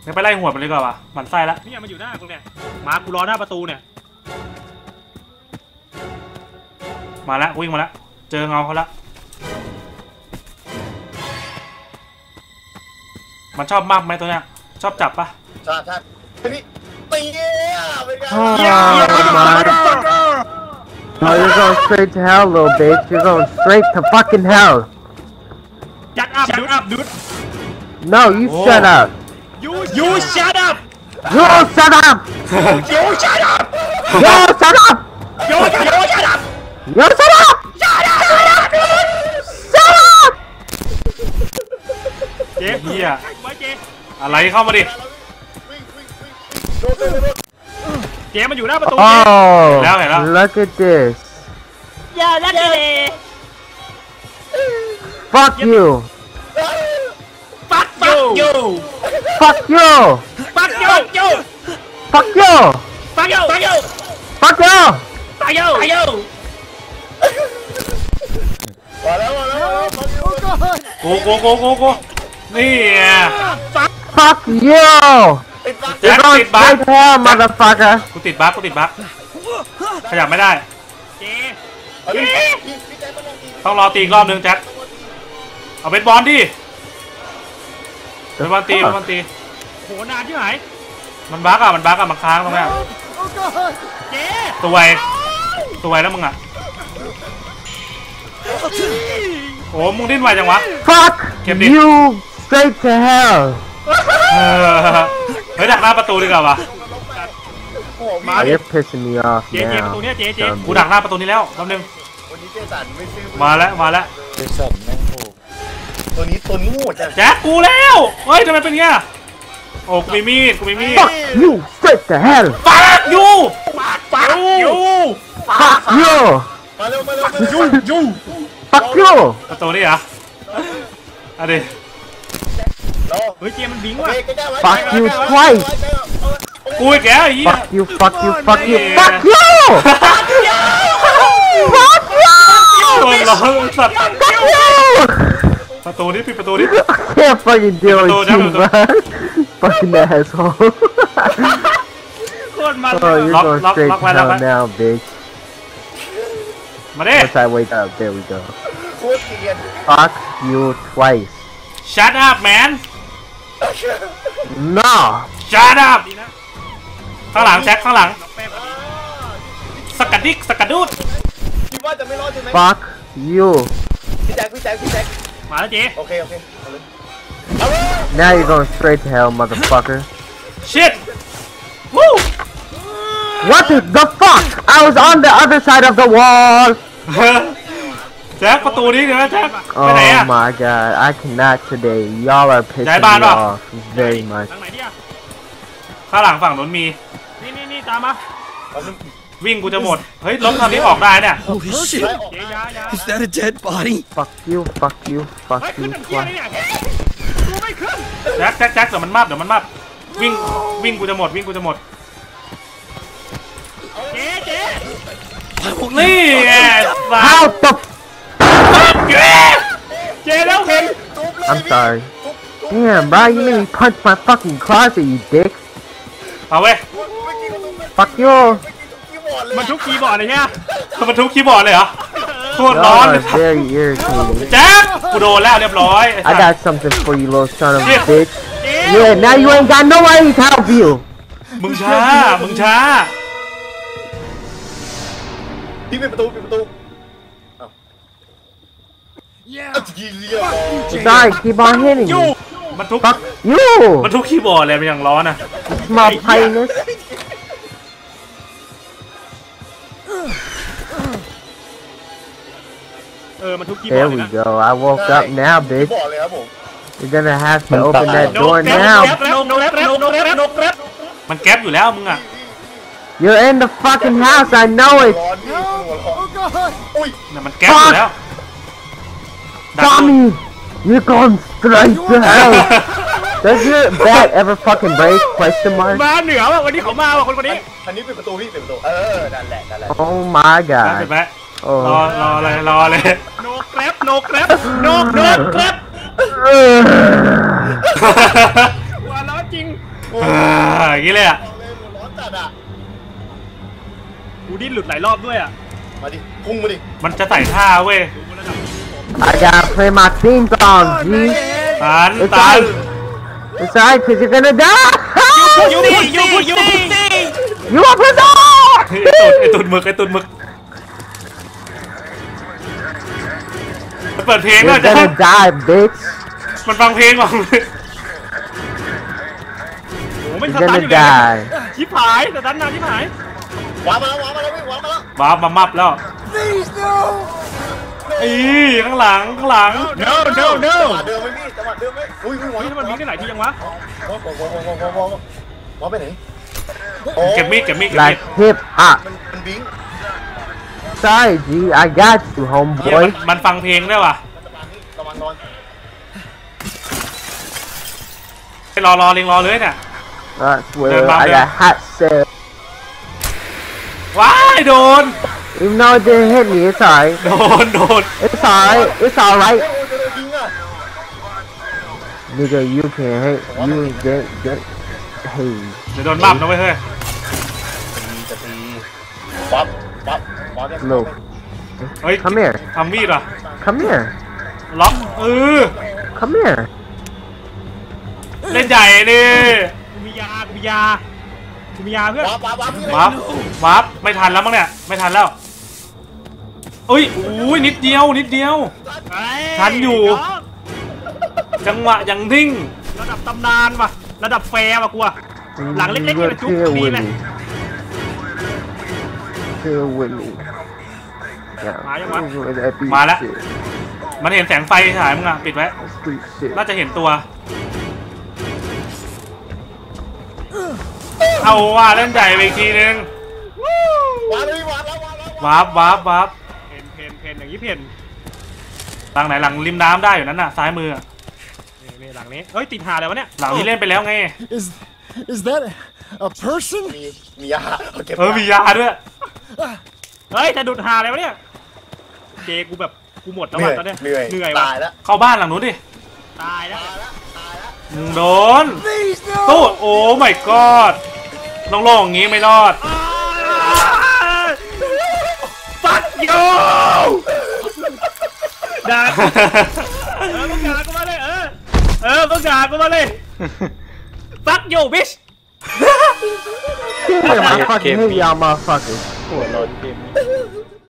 เดี๋ยวไปไล่หัวมันเลยก่อนวะหมันไส้ละนี่มันอยู่หน้ากูเนี่ยมากูรอหน้าประตูเนี่ยมาแล้ววิ่งมาแล้วเจอเงาเขาแล้วมันชอบมากไหมตัวเนี้ยชอบจับปะใช่พี่ตีเป็นไง No, you're going straight to hell, little bitch. You're going straight to fucking hell. Shut up, dude. No, you shut up. You shut up. You shut up. You shut up. You shut up. You shut up. You shut up. Shut up. Shut up. เจ๊เฮียอะไรเข้ามาดิเจ๊มันอยู่หน้าประตู Oh, แล้วเห็นแล้ว look at this. Yeah, look at it. Fuck you. Fuck you. Fuck you. Fuck you. Fuck you. Fuck you. Fuck you. Fuck you. Fuck you. Fuck you. มาแล้วกูนี่ Fuck you. แจ็ค You're ติ going ดบั๊ก straight to hell, motherfucker. กูติดบั๊กขยับไม่ได้เจ๊ต้องรอตีอีกรอบนึงแจ็คเอาเป็นบอลดิเป็นบอลตีโหนานที่ไหนมันบั๊กอะมันค้างตรงนี้เจ๊ตัวไวแล้วมึงอะโอ้มึงดิ้นไวจังวะ Fuck you straight to hell. เฮ้ยดักหน้าประตูดีกว่าวะ You're pissing me off เจ๊ประตู now. เนี้ยเจ๊กูดักหน้าประตูนี้แล้วแป๊บนึงวันนี้เจสันไม่ซื้อมาแล้วเจสันแม่งโหตัวนี้ตัวงูจ้ะแจ็คกูแล้วเฮ้ยทำไมเป็นเงี้ยโอ้กูมีมีด Fuck you straight to hell. Fuck you Fuck you Fuck you. มาเร็วยู Fuck you. ประตูนี่เหรอเอาดิเฮ้ยเจ๊มันบิงว่ะ Fuck you twice. กูอีกแล้วไอ้เหี้ย Fuck you. Fuck you. Fuck you. Fuck you. Fuck you. Fuck you. โดนล้อสัตว์ Fuck you. ประตูนี้ปิดประตูนี้ Can't fucking deal with you, man. Fucking asshole. โคตรมัน Oh, you're going straight to hell now, bitch. มาดิ Once I wake up, there we go. โคตรเกลียด Fuck you twice. Shut up man No. Shut up ข้างหลังแจ็คข้างหลังสกัดดิกสกัดดูดคิดว่าจะไม่รอดใช่ไหม Fuck you. พี่แจ็คมาแล้วเจ๊โอเคเอาเลย Now you're going straight to hell, motherfucker. Shit Woo What the fuck? I was on the other side of the wall. แจ็คประตูนี้เดี๋ยวนะแจ็คไปไหน Oh อะ my god, I cannot today. Y'all are pissing me off very much. ทางไหนดิอะข้างหลังฝั่งนู้นมีนี่ตามมาวิ่งกูจะหมดเฮ้ยรถคันนี้ออกได้เนี่ย Holy shit! เจ๊ยา Is that a dead body? Fuck you, fuck you, เฮ้ fuck ยขึ้น you น้ำเชี่ย twice. เลยเนี่ยกูไม่ขึ้นแจ็คเดี๋ยวมันมับวิ่งกูจะหมดเจ๊นี่ไง How the เจ๊แล้วเห็น I'm sorry. Damn, bro, you made me punch my fucking closet, you dick. เอาเว้ย Fuck you. มันทุกคีย์บอร์ดเลยใช่ไหมมันทุกคีย์บอร์ดเลยเหรอโคตร Y'all ร้อน are very irritating. แจ็คกูโดนแล้วเรียบร้อย I got something for you, little son of a bitch. เจ๊ Yeah, now you ain't got nobody to help you. มึงช้าพี่ปิดประตู Sorry, keep on hitting me. มันทุก Fuck you. มันทุกคีย์บอร์ดเลยมันอย่างร้อนอ่ะ Small penis. มันทุกคีย์บอร์ There ด we เลยนะ go. I woke up now, bitch. บอกเลยครับผม You're gonna have to open that door โน now. แกร็บมันแก๊ปอยู่แล้วมึงอ่ะ You're in the fucking house. I know it. ร้อนพี่หัวร้อนอุ้ยเนี่ยมันแก๊ปอยู่แล้ว Tommy, you're going straight to hell. Does your bat ever fucking break? Question mark. มาเหนือว่ะวันนี้เขามาว่ะคนนี้อันนี้ปิดประตูพี่ปิดประตูนั่นแหละ Oh my ได้ god. ไหม Oh. รอเลยโนแกร็บหัวร้อนจริงริงอย่างนี้เลยอ่ะเอาเลยร้อนจัดอ่ะกูดิ้นหลุดหลายรอบด้วยอ่ะมาดิพุ่งมาดิมันจะใส่ท่าเว้ยดูระดับนี้ผม I gotta play my theme song, G. ตัน It's ตัน alright. It's alright, cause you're gonna die. ยูพูด You want to die? ไอตุดหมึกมันเปิดเพลงก่อน You're จ้ะ gonna die, bitch. มันฟังเพลงก่อนโอ้ไม่ You're สตัน gonna อยู่เลย die. ชิบหายสตันนานชิบหายวางมาแล้วพี่วางมาแล้วว้าบมามับแล้วอีข้างหลังโน้จังหวะเดิมไหมพี่จังหวะเดิมไหมอุ้ยอุ้ยเฮ้ยมันมีได้หลายทียังวะวางไปไหนเก็บมีด Like hip hop. มันบิง Sorry, G. I got you, เหี้ย homeboy. มันฟังเพลงได้ว่ะระวังนอนไปรอเล็งรอเลยเนี่ย I swear, Then I got hot cell. ว้ายโดน Even though it didn't hit me, it's alright. โดน It's alright. It's alright. โอ้จะโดนยิงอ่ะ Nigga, you can hate. You get. Hey. เดี๋ยวโดนมับนะเว้ยเฮ้ยจะตีปั๊บกัน Look. เฮ้ย Come here. ทำมีดว่ะ Come here. ล็อก Come here. เล่นใหญ่ดิกูมียาเพื่อนวับไม่ทันแล้วมั้งเนี่ยไม่ทันแล้วอุ้ยอุ้ยนิดเดียว ทันอยู่ จังหวะยังนิ่งระดับตำนานว่ะระดับแฟร์ว่ะกูอะหลังเล็กๆนี่มันจุ๊บ Chill นี่ with เลย me. Chill with me. Yeah. With that beat มาแล้ว shit. มันเห็นแสงไฟฉายมึงอะปิดไว้ Street shit. น่าจะเห็นตัว เอาว่าเล่นใหญ่ไปอีกทีนึงวางเลยพี่วางแล้ววับเพนอย่างนี้เพนหลังไหนหลังริมน้ำได้อยู่นั้นน่ะซ้ายมืออะนี่หลังนี้เฮ้ยติดหาอะไรวะเนี่ยหลังนี้เล่นไปแล้วไง Is that a person? มียาเก็บมียาด้วยเฮ้ยจะดุดหาอะไรวะเนี่ยเจกูแบบกูหมดแล้วว่ะตอนเนี้ยเหนื่อยว่ะตายแล้วเข้าบ้านหลังนู้นดิตายแล้วโดนตู้โอ้ my god โล่งๆอย่างงี้ไม่รอดฟัดโยด่ามึงด่ากูมาเลยมึงด่ากูมาเลยฟัดโยบิช I fucking hate y'all motherfuckers. หัวร้อนเกมนี้